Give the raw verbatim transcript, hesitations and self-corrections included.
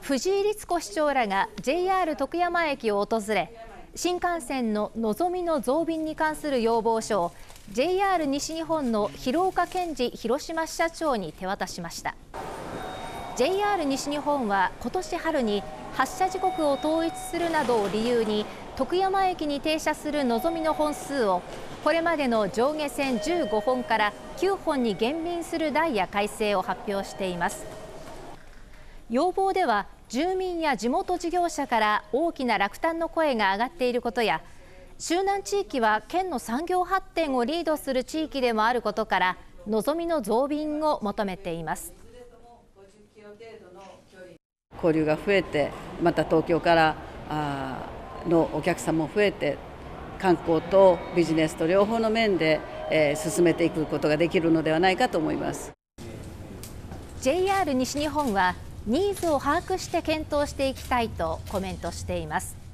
藤井律子市長らが ジェイアール 徳山駅を訪れ、新幹線ののぞみの増便に関する要望書を ジェイアール 西日本の広岡健二広島支社長に手渡しました。 ジェイアール 西日本は今年春に発車時刻を統一するなどを理由に徳山駅に停車するのぞみの本数をこれまでの上下線じゅうごほんからきゅうほんに減便するダイヤ改正を発表しています。要望では住民や地元事業者から大きな落胆の声が上がっていることや、周南地域は県の産業発展をリードする地域でもあることからのぞみの増便を求めています。 交流が増えて、また東京からのお客さんも増えて、観光とビジネスと両方の面で進めていくことができるのではないかと思います。 ジェイアール 西日本はニーズを把握して検討していきたいとコメントしています。